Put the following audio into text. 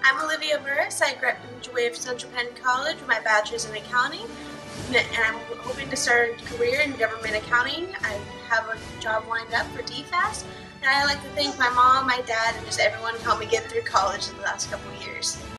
I'm Alivia Burris. I graduated from Central Penn College with my bachelor's in accounting, and I'm hoping to start a career in government accounting. I have a job lined up for DFAS, and I'd like to thank my mom, my dad, and just everyone who helped me get through college in the last couple of years.